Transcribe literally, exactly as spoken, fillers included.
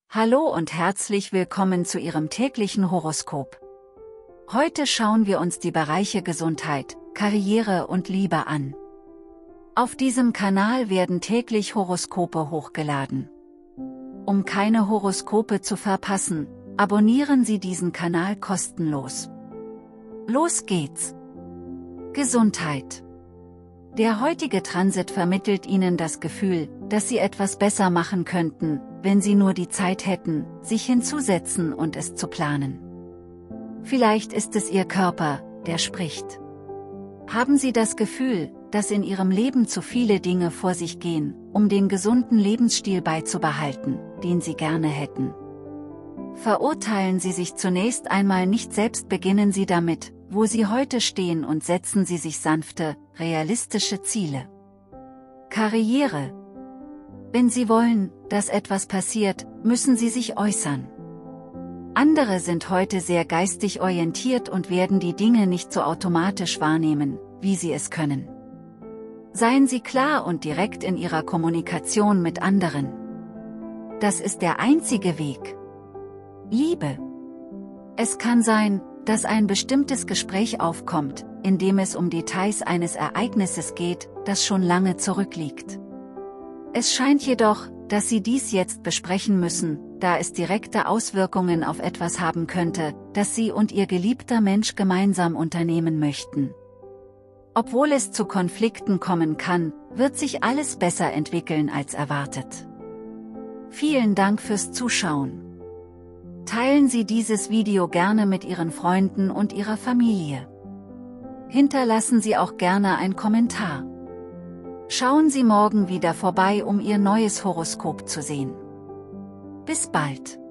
Hallo und herzlich willkommen zu Ihrem täglichen Horoskop. Heute schauen wir uns die Bereiche Gesundheit, Karriere und Liebe an. Auf diesem Kanal werden täglich Horoskope hochgeladen. Um keine Horoskope zu verpassen, abonnieren Sie diesen Kanal kostenlos. Los geht's! Gesundheit. Der heutige Transit vermittelt Ihnen das Gefühl, dass Sie etwas besser machen könnten, wenn Sie nur die Zeit hätten, sich hinzusetzen und es zu planen. Vielleicht ist es Ihr Körper, der spricht. Haben Sie das Gefühl, dass in Ihrem Leben zu viele Dinge vor sich gehen, um den gesunden Lebensstil beizubehalten, den Sie gerne hätten? Verurteilen Sie sich zunächst einmal nicht selbst, beginnen Sie damit, wo Sie heute stehen und setzen Sie sich sanfte, realistische Ziele. Karriere. Wenn Sie wollen, dass etwas passiert, müssen Sie sich äußern. Andere sind heute sehr geistig orientiert und werden die Dinge nicht so automatisch wahrnehmen, wie sie es können. Seien Sie klar und direkt in Ihrer Kommunikation mit anderen. Das ist der einzige Weg. Liebe. Es kann sein, dass ein bestimmtes Gespräch aufkommt, in dem es um Details eines Ereignisses geht, das schon lange zurückliegt. Es scheint jedoch, dass Sie dies jetzt besprechen müssen, da es direkte Auswirkungen auf etwas haben könnte, das Sie und Ihr geliebter Mensch gemeinsam unternehmen möchten. Obwohl es zu Konflikten kommen kann, wird sich alles besser entwickeln als erwartet. Vielen Dank fürs Zuschauen. Teilen Sie dieses Video gerne mit Ihren Freunden und Ihrer Familie. Hinterlassen Sie auch gerne einen Kommentar. Schauen Sie morgen wieder vorbei, um Ihr neues Horoskop zu sehen. Bis bald.